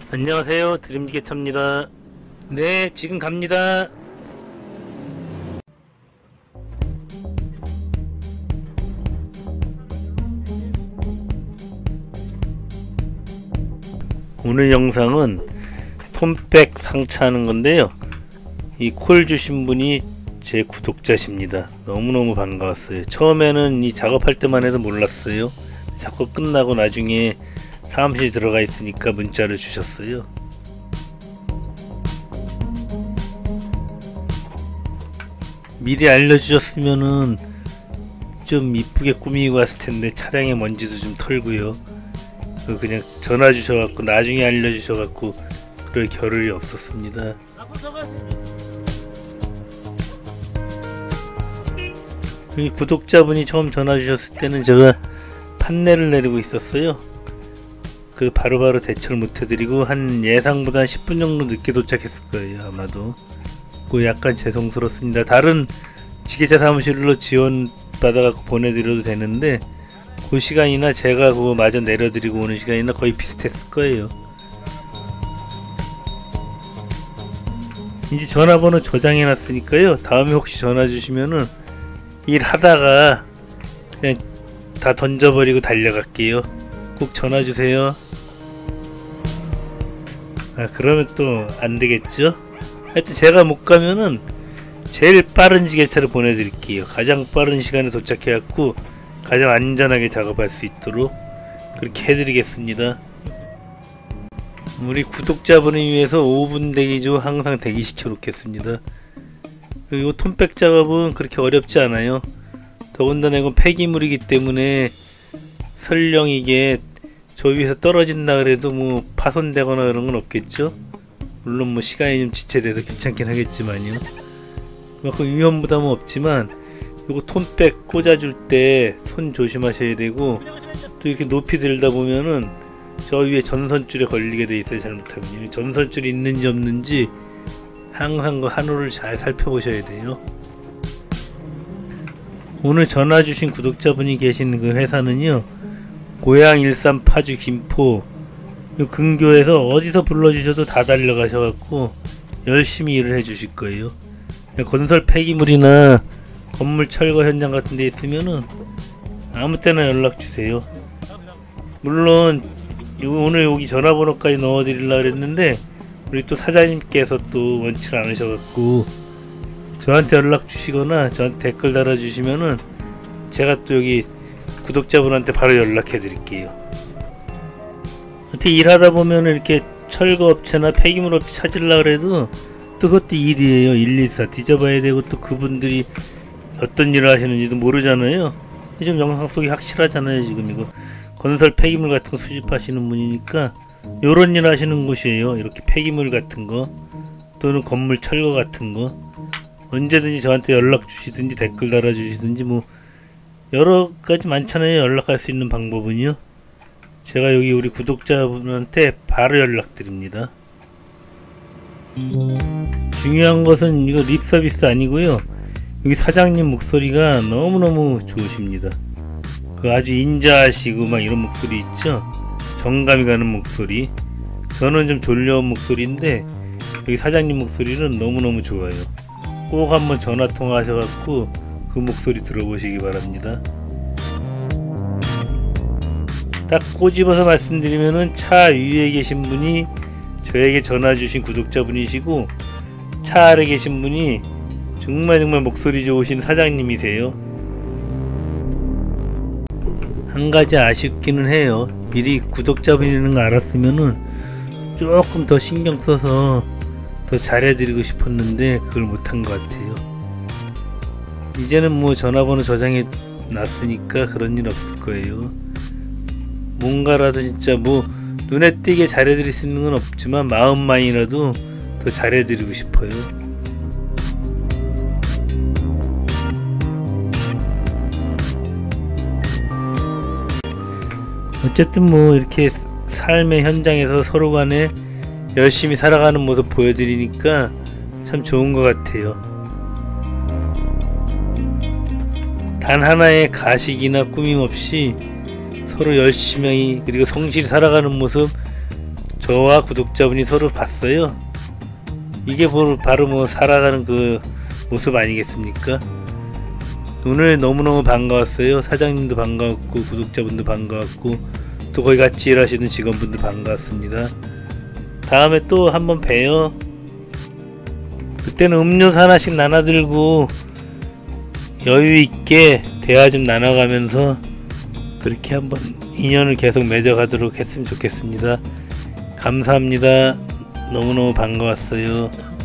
안녕하세요, 드림기계차입니다. 네, 지금 갑니다. 오늘 영상은 톰백 상차하는 건데요, 이 콜 주신 분이 제 구독자십니다. 너무너무 반가웠어요. 처음에는 이 작업할 때만 해도 몰랐어요. 작업 끝나고 나중에 사무실 들어가 있으니까 문자를 주셨어요. 미리 알려주셨으면은 좀 이쁘게 꾸미고 왔을 텐데, 차량에 먼지도 좀 털고요. 그냥 전화 주셔갖고 나중에 알려주셔갖고 그럴 겨를이 없었습니다. 여기 구독자분이 처음 전화 주셨을 때는 제가 판넬을 내리고 있었어요. 그 바로바로 대처를 못해드리고 한 예상보다 10분 정도 늦게 도착했을 거예요, 아마도. 그 약간 죄송스럽습니다. 다른 지게차 사무실로 지원 받아갖고 보내드려도 되는데, 그 시간이나 제가 그거 마저 내려드리고 오는 시간이나 거의 비슷했을 거예요. 이제 전화번호 저장해놨으니까요, 다음에 혹시 전화 주시면은 일 하다가 그냥 다 던져버리고 달려갈게요. 꼭 전화 주세요. 그러면 또 안되겠죠? 하여튼 제가 못 가면은 제일 빠른 지게차를 보내드릴게요. 가장 빠른 시간에 도착해갖고 가장 안전하게 작업할 수 있도록 그렇게 해드리겠습니다. 우리 구독자분을 위해서 5분 대기조 항상 대기시켜 놓겠습니다. 그리고 톰백 작업은 그렇게 어렵지 않아요. 더군다나 이건 폐기물이기 때문에 설령 이게 저 위에서 떨어진다 그래도 뭐 파손되거나 그런 건 없겠죠. 물론 뭐 시간이 좀 지체돼서 귀찮긴 하겠지만요. 그만큼 위험 부담은 없지만, 이거 톰백 꽂아줄 때 손 조심하셔야 되고, 또 이렇게 높이 들다 보면은 저 위에 전선줄에 걸리게 돼 있어요. 잘못하면 전선줄이 있는지 없는지 항상 그 한호를 잘 살펴보셔야 돼요. 오늘 전화 주신 구독자분이 계신 그 회사는요, 고양 일산 파주 김포 근교에서 어디서 불러주셔도 다 달려가셔갖고 열심히 일을 해주실 거예요. 건설 폐기물이나 건물 철거 현장 같은 데 있으면은 아무 때나 연락 주세요. 물론 오늘 여기 전화번호까지 넣어드리려고 그랬는데, 우리 또 사장님께서 또 원치 않으셔갖고 저한테 연락 주시거나 저한테 댓글 달아주시면은 제가 또 여기 구독자분한테 바로 연락해 드릴게요. 어떻게 일하다 보면 이렇게 철거업체나 폐기물업체 찾으려고 그래도 또 그것도 일이에요. 114 뒤져봐야 되고, 또 그분들이 어떤 일을 하시는지도 모르잖아요. 좀 영상 속이 확실하잖아요. 지금 이거 건설 폐기물 같은 거 수집하시는 분이니까 요런 일 하시는 곳이에요. 이렇게 폐기물 같은 거 또는 건물 철거 같은 거 언제든지 저한테 연락 주시든지 댓글 달아주시든지 뭐 여러가지 많잖아요. 연락할 수 있는 방법은요. 제가 여기 우리 구독자분한테 바로 연락드립니다. 중요한 것은 이거 립서비스 아니고요, 여기 사장님 목소리가 너무너무 좋으십니다. 그 아주 인자하시고 막 이런 목소리 있죠? 정감이 가는 목소리. 저는 좀 졸려온 목소리인데 여기 사장님 목소리는 너무너무 좋아요. 꼭 한번 전화통화 하셔갖고 그 목소리 들어보시기 바랍니다. 딱 꼬집어서 말씀드리면은 차 위에 계신 분이 저에게 전화 주신 구독자분이시고, 차 아래 계신 분이 정말 목소리 좋으신 사장님이세요. 한 가지 아쉽기는 해요. 미리 구독자분이라는 거 알았으면은 조금 더 신경 써서 더 잘해드리고 싶었는데 그걸 못한 것 같아요. 이제는 뭐 전화번호 저장해 놨으니까 그런 일 없을 거예요. 뭔가라도 진짜 뭐 눈에 띄게 잘해드릴 수 있는 건 없지만 마음만이라도 더 잘해드리고 싶어요. 어쨌든 뭐 이렇게 삶의 현장에서 서로 간에 열심히 살아가는 모습 보여드리니까 참 좋은 것 같아요. 단 하나의 가식이나 꾸밈 없이 서로 열심히 그리고 성실히 살아가는 모습 저와 구독자분이 서로 봤어요. 이게 바로 뭐 살아가는 그 모습 아니겠습니까? 오늘 너무너무 반가웠어요. 사장님도 반가웠고 구독자분도 반가웠고 또 거기 같이 일하시는 직원분도 반가웠습니다. 다음에 또 한번 봬요. 그때는 음료수 하나씩 나눠들고 여유있게 대화 좀 나눠가면서 그렇게 한번 인연을 계속 맺어가도록 했으면 좋겠습니다. 감사합니다. 너무너무 반가웠어요.